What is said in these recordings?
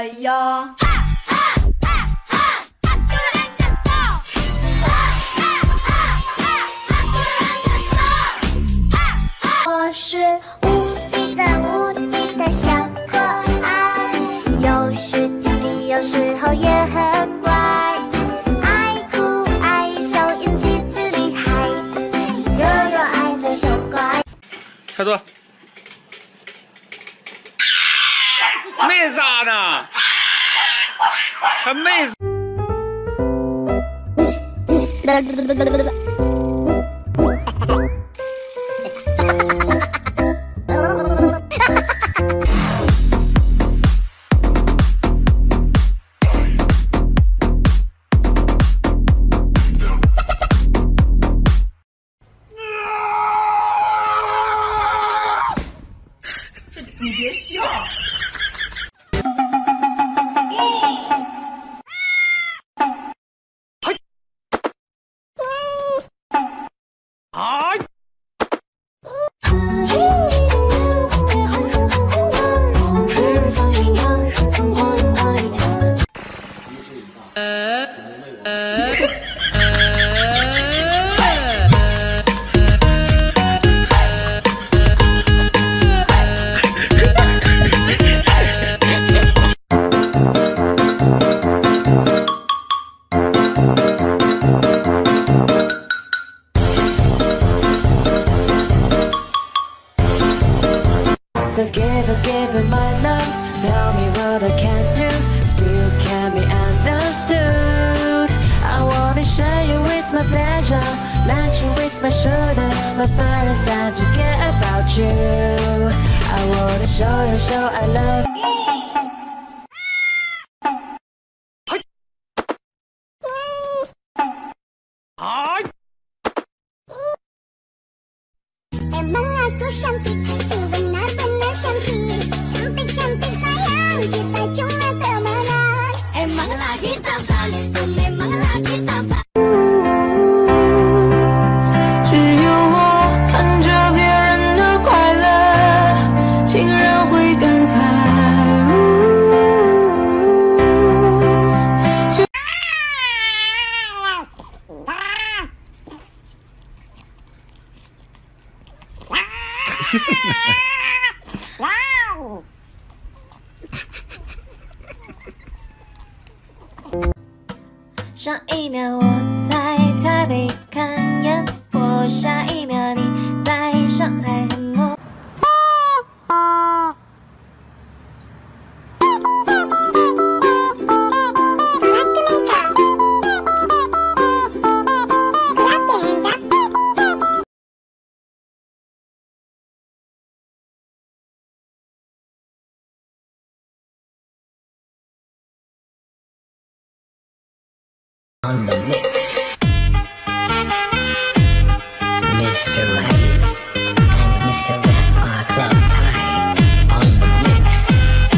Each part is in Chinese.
了呀。 我是无敌的小可爱，有时调皮，有时候也很乖，爱哭爱笑，演技最厉害，又有爱的小乖。 开坐。没咋呢，还没。 你别笑。 Forgive my love, tell me what I can do, still can be understood. I wanna share you with my pleasure, match you with my shoulder, my fire is sad to get about you. I wanna show you so I love you. 橡皮，不问那笨的橡皮，橡皮sayang kita cuma temenan. Emang lagi tampan, memang lagi tampan. 只有我看着别人的快乐，竟然会感慨。上一秒我在台北看烟火，下一秒你在上海很梦。 On the mix, Mr. Rice and Mr. Ref are club time on the mix.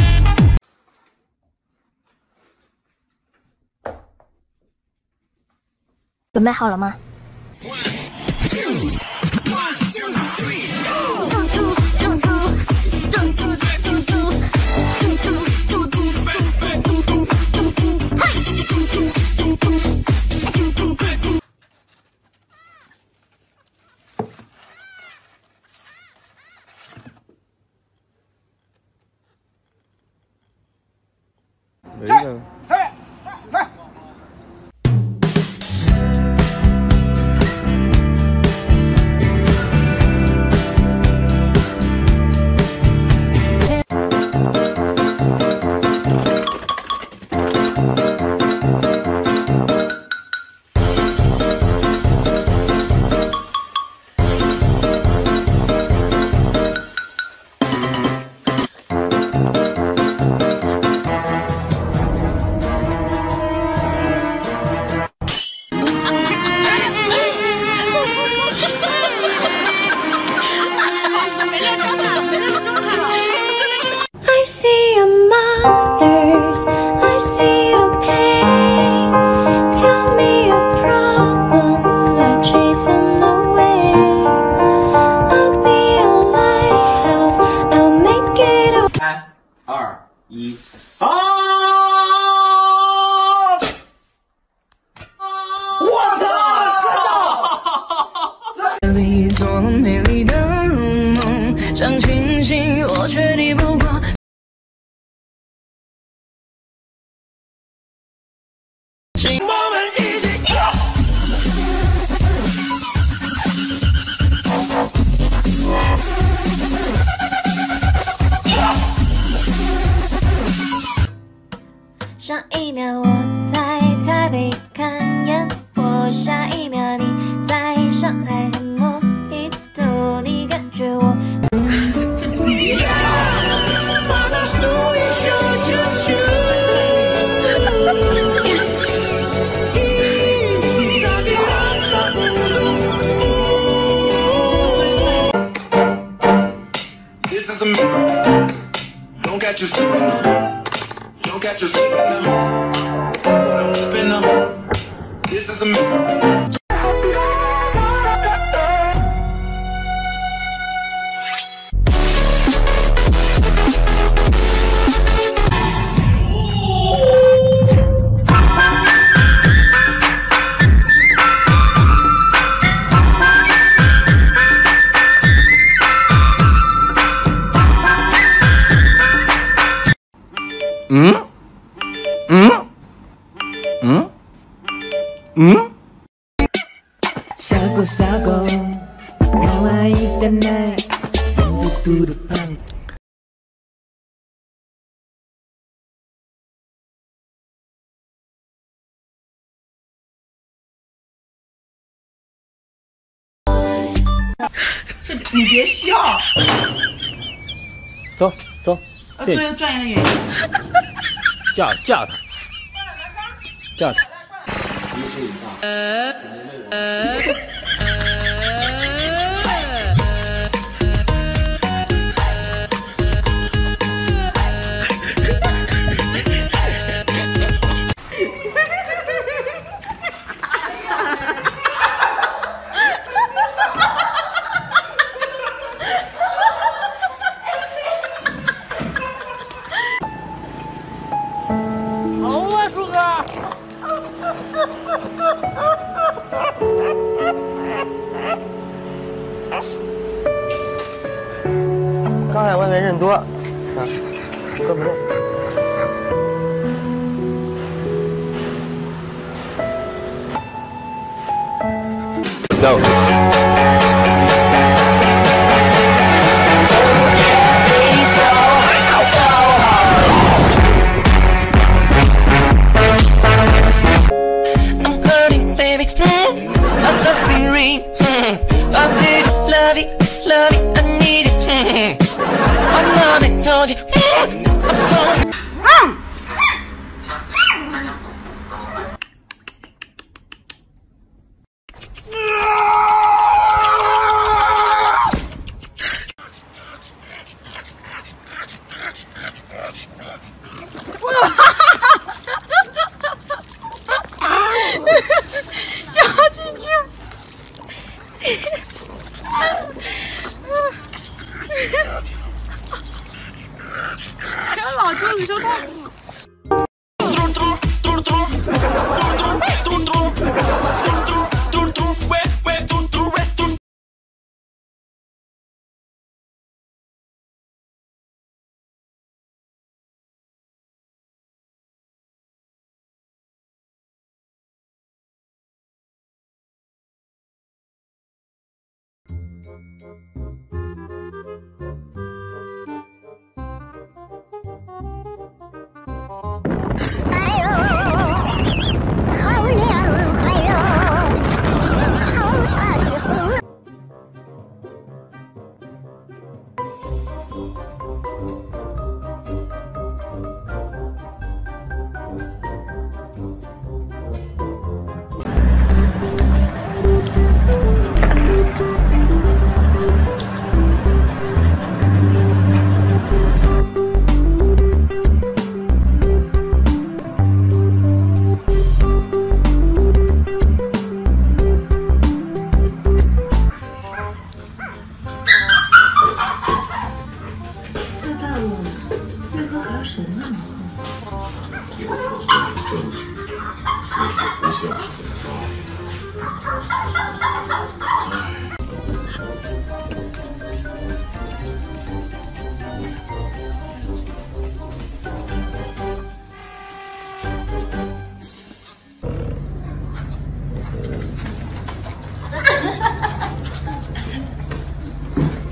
准备好了吗？I see your monsters, I see your pain. Tell me your problems, I chase them away. I'll be your lighthouse, I'll make it. 3、2、1，好。 我却抵不过。请我们一起。上一秒我在台北看烟火，下一秒你在上海很莫一头，你感觉我。 Don't catch you sleeping now. Don't catch you sleeping now. Open up. This is a miracle. 小狗小狗，可愛いだね。嘟嘟的胖。 你别笑。 走走， 做一个专业的演员。 架他，架他。 刚才外面人多，啊，跟不动。Let's go. I'm hurting, baby. I'm something real. I'm this love it, I need it. I'm not a told you. I'm so. 掉进去。看老兔子说痛。 了。